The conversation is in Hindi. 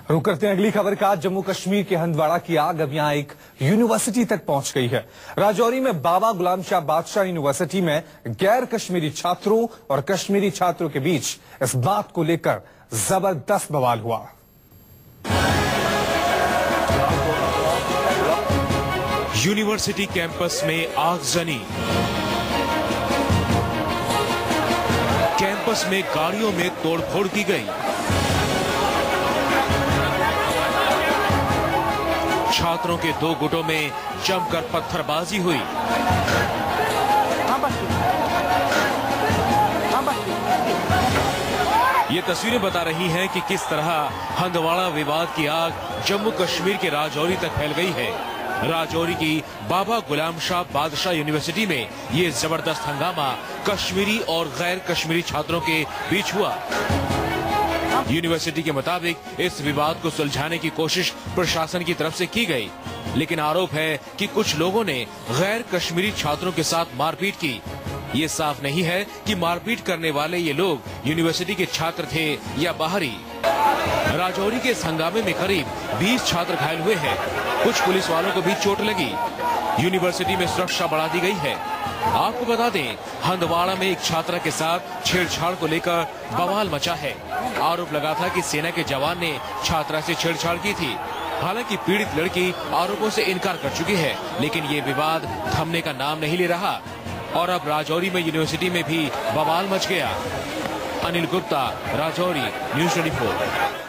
रुक करते हैं अगली खबर का। जम्मू कश्मीर के हंदवाड़ा की आग अब यहां एक यूनिवर्सिटी तक पहुंच गई है। राजौरी में बाबा गुलाम शाह बादशाह यूनिवर्सिटी में गैर कश्मीरी छात्रों और कश्मीरी छात्रों के बीच इस बात को लेकर जबरदस्त बवाल हुआ। यूनिवर्सिटी कैंपस में आगजनी। कैंपस में गाड़ियों में तोड़फोड़ की गई। छात्रों के दो गुटों में जमकर पत्थरबाजी हुई। ये तस्वीरें बता रही हैं कि किस तरह हंदवाड़ा विवाद की आग जम्मू कश्मीर के राजौरी तक फैल गई है। राजौरी की बाबा गुलाम शाह बादशाह यूनिवर्सिटी में ये जबरदस्त हंगामा कश्मीरी और गैर कश्मीरी छात्रों के बीच हुआ। यूनिवर्सिटी के मुताबिक इस विवाद को सुलझाने की कोशिश प्रशासन की तरफ से की गई, लेकिन आरोप है कि कुछ लोगों ने गैर कश्मीरी छात्रों के साथ मारपीट की। ये साफ नहीं है कि मारपीट करने वाले ये लोग यूनिवर्सिटी के छात्र थे या बाहरी। राजौरी के इस हंगामे में करीब 20 छात्र घायल हुए हैं। कुछ पुलिस वालों को भी चोट लगी। यूनिवर्सिटी में सुरक्षा बढ़ा दी गई है। आपको बता दें, हंदवाड़ा में एक छात्रा के साथ छेड़छाड़ को लेकर बवाल मचा है। आरोप लगा था कि सेना के जवान ने छात्रा से छेड़छाड़ की थी। हालांकि पीड़ित लड़की आरोपों से इनकार कर चुकी है, लेकिन ये विवाद थमने का नाम नहीं ले रहा और अब राजौरी में यूनिवर्सिटी में भी बवाल मच गया। अनिल गुप्ता, राजौरी, न्यूज़ 24।